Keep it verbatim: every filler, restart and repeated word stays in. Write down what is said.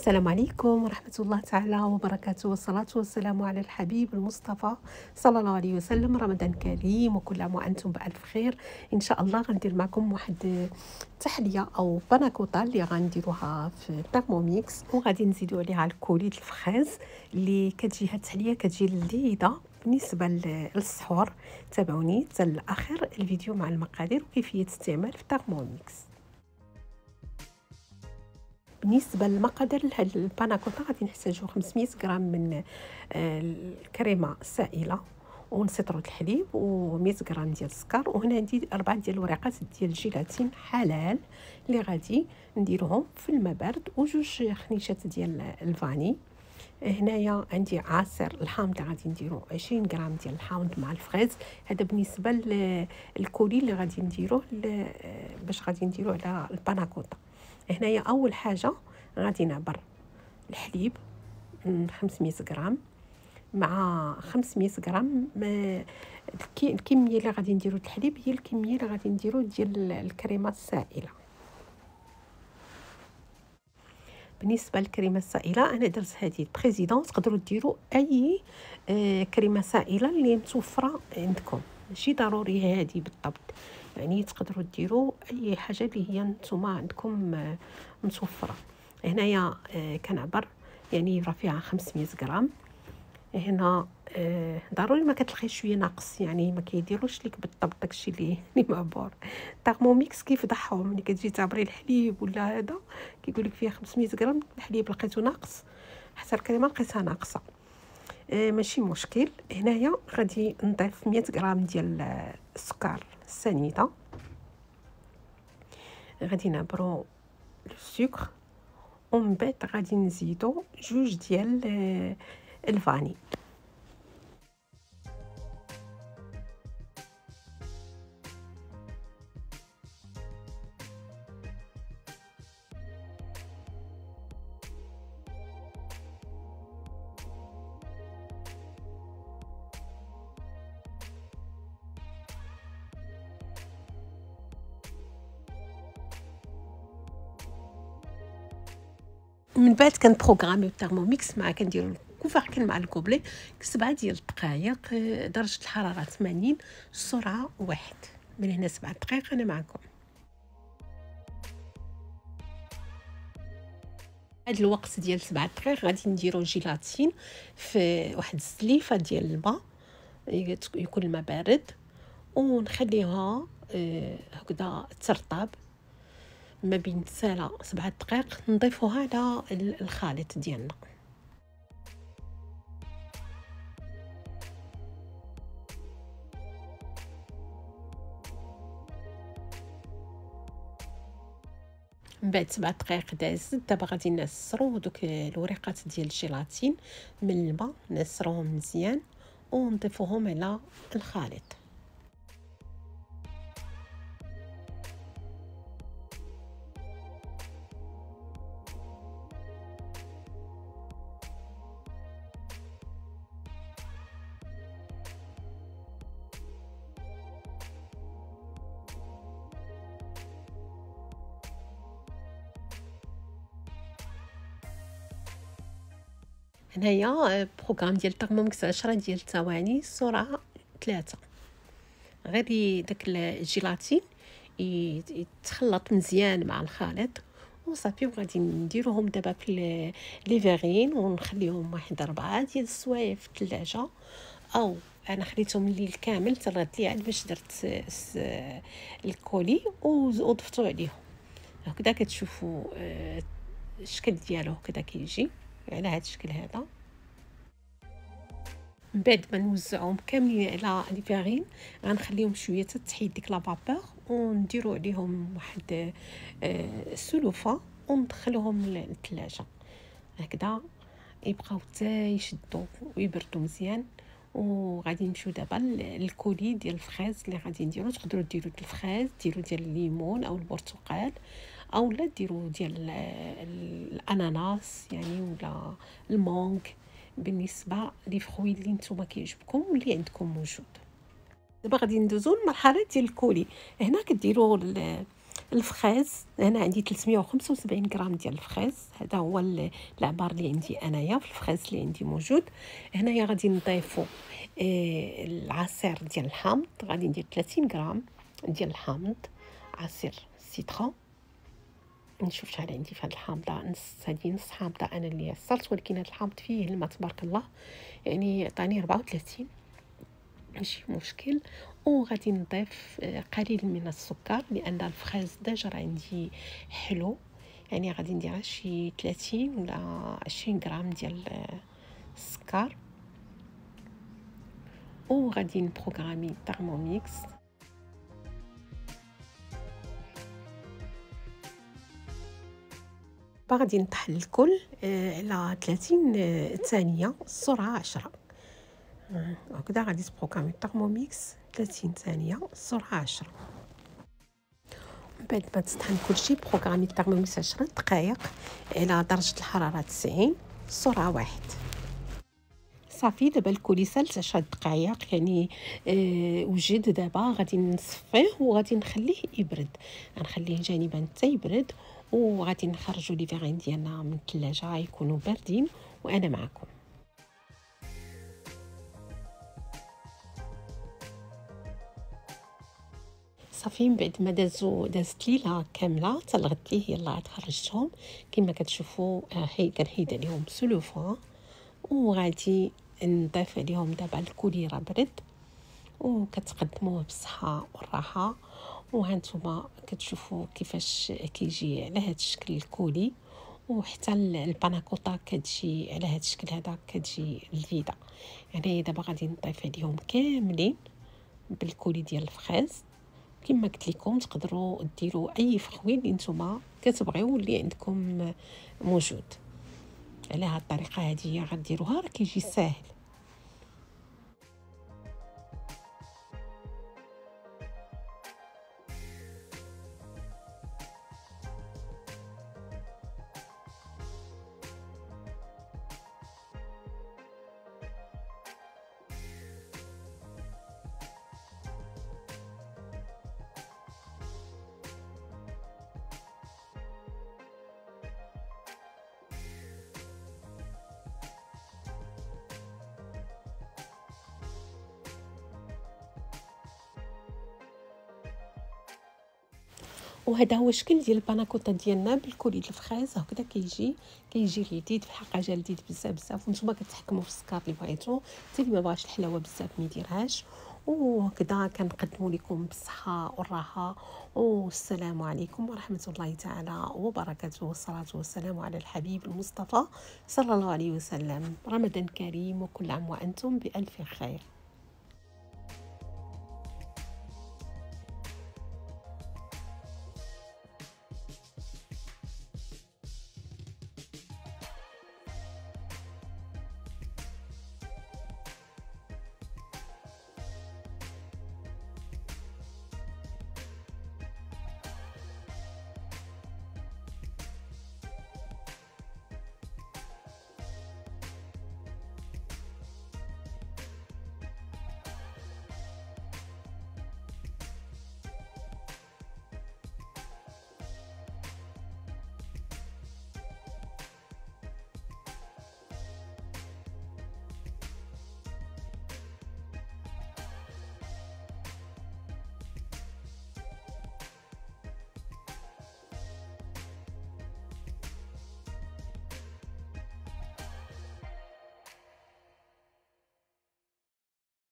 السلام عليكم ورحمة الله تعالى وبركاته، والصلاة والسلام على الحبيب المصطفى صلى الله عليه وسلم. رمضان كريم وكل عام وأنتم بألف خير. إن شاء الله غندير معكم واحد التحلية أو باناكوطا اللي غنديروها في تhermomix، وغادي نزيدو عليها الكولي د الفخاز اللي كتجي هاد التحلية كتجي لذيذة بالنسبة للسحور. تابعوني حتى الآخر الفيديو مع المقادير وكيفية استعمال في تhermomix. بالنسبه للمقادير لهاد الباناكوطا غادي نحتاجو خمسمية غرام من الكريمه السائله ونسيطرة الحليب ومية غرام ديال السكر، وهنا عندي أربعة ديال الورقات ديال الجيلاتين حلال اللي غادي نديروهم في الماء بارد، وجوج خنيشات ديال الفاني. هنايا عندي عصير الحامض اللي غادي نديرو عشرين غرام ديال الحامض مع الفريز. هذا بالنسبه للكولي اللي غادي نديروه باش غادي نديرو على الباناكوطا. هنايا اول حاجه غادي نعبر الحليب خمسمية غرام مع خمسمية غرام. الكميه اللي غادي نديرو الحليب هي الكميه اللي غادي نديرو ديال الكريمه السائله. بالنسبه للكريمه السائله انا درت هذه بريزيدون، تقدروا ديروا اي آه كريمه سائله اللي متوفره عندكم، ماشي ضروري هذه بالضبط، يعني تقدروا ديروا اي حاجه اللي هي نتوما عندكم آه متوفره. هنايا آه كنعبر يعني راه فيها خمسمية غرام. هنا آه ضروري ما كتلقاي شويه ناقص، يعني ما كيديروش لك بالضبط داكشي اللي اللي معبور. تhermomix كيفضحهم ملي كتجي تعبري الحليب ولا هذا كيقول لك فيها خمسمية غرام، الحليب لقيتو ناقص حتى الكريمه لقيتها ناقصه. آه ماشي مشكل. هنايا غادي نضيف مية غرام ديال السكر السنيده، غادي نعبرو السكر ومن بعد غادي نزيدو جوج ديال آه الفاني. من بعد كنبروغراميو التhermomix مع كنديرو الكوفركل مع الكوبلي سبعة ديال الدقائق، درجه الحراره ثمانين، السرعه واحد. من هنا سبعة دقائق انا معكم. هاد الوقت ديال سبعة دقائق غادي نديرو جيلاتين في واحد السليفه ديال الماء، يكون الماء بارد، ونخليها هكذا ترطب ما بين ساعه سبعة دقائق. نضيفوها على الخليط ديالنا. من بعد سبعة دقائق دازت، دابا غادي نعصرو دوك الوريقات ديال الجيلاتين من الماء، نعصروهم مزيان ونضيفوهم على الخليط. هنايا بروغرام ديال التhermomix عشرة ديال الثواني، السرعه ثلاثة. غير داك الجيلاتين يتخلط مزيان مع الخليط وصافي، وغادي نديروهم دابا في لي فيغين ونخليهم واحد أربعة ديال السوايع في الثلاجه، او انا خليتهم الليل كامل حتى الغد اللي عاد باش درت الكولي وضفتو عليهم هكذا. كتشوفوا الشكل ديالو هكذا كيجي على هذا الشكل هذا. من بعد ما نوزعهم كاملين على لي فيغين غنخليهم شويه حتى تحيد ديك لا فابور، ونديروا عليهم واحد السلوفه وندخلوهم للثلاجه هكذا يبقاو حتى يشدوا ويبردوا مزيان. وغادي نمشيو دابا للكولي ديال الفخاز اللي غادي نديرو. تقدروا ديروا ديال الفخاز، ديروا ديال الليمون او البرتقال، او لا ديروا ديال الاناناس يعني ولا المونغ، بالنسبه لي فروي اللي نتوما كيعجبكم واللي عندكم موجود. دابا غادي ندوزو للمرحله ديال الكولي. هنا كديروا الفخاز هنا عندي ثلاثمية وخمسة وسبعين غرام ديال الفخاز، هذا هو العبار اللي عندي انايا في الفخاز اللي عندي موجود. هنايا غادي نضيفوا آه العصير ديال الحامض، غادي ندير ثلاثين غرام ديال الحامض، عصير سيترون. نشوف شحال عندي في هذا الحامضه، نص، هذه نص حامضه انا اللي عصرت، ولكن هذا الحامض فيه الماء تبارك الله، يعني عطاني أربعة وثلاثين، ماشي مشكل. وغادي نضيف قليل من السكر لان الفخاز داجر عندي حلو، يعني غادي ندير شي ثلاثين ولا عشرين غرام ديال السكر. وغادي نبروغرامي تhermomix. غادي نطحن الكل على ثلاثين ثانيه، السرعه عشرة. هكذا غادي تبروغرامي التhermomix ثلاثين ثانيه، السرعه عشرة. من بعد ما تطحن كلشي بروغرامي التhermomix عشرة دقائق على درجه الحراره تسعين، السرعه واحد. صافي دابا الكولي سال عشر دقائق، يعني آه وجد. دابا غادي نصفيه وغادي نخليه يبرد، غنخليه جانبا حتى يبرد، وغادي نخرجوا لي فيغين ديالنا من الثلاجه يكونوا باردين وانا معكم. صافي من بعد ما دازو دازت ليله كامله حتى الغد ليه يلاه عاد خرجتهم كما كتشوفوا. هي كنحيد عليهم سلوفه وغادي نضيف عليهم. دابا الكولي راه برد وكتقدموه بالصحه والراحه. وهانتوما كتشوفوا كيفاش كيجي على هذا الشكل الكولي، وحتى الباناكوطا كتجي على هذا الشكل هذا، كتجي لذيذه. يعني دابا غادي نضيف عليهم كاملين بالكولي ديال الفخاز. كما قلت لكم تقدروا ديروا اي فخوي اللي نتوما كتبغيو اللي عندكم موجود. على هذه الطريقه هذه غديروها راه كيجي ساهل. وهذا هو الشكل ديال الباناكوطا ديالنا بالكولي ديال الفخاز. هكذا كيجي كيجي لذيذ في الحقيقه، جا لذيذ بزاف بزاف. وانتم كتحكموا في السكر اللي بغيتو، حتى اللي ما بغاش الحلاوه بزاف ما يديرهاش. وهكذا كنقدموا لكم بالصحه والراحه. والسلام عليكم ورحمه الله تعالى وبركاته، والصلاه والسلام على الحبيب المصطفى صلى الله عليه وسلم. رمضان كريم وكل عام وانتم بالف خير.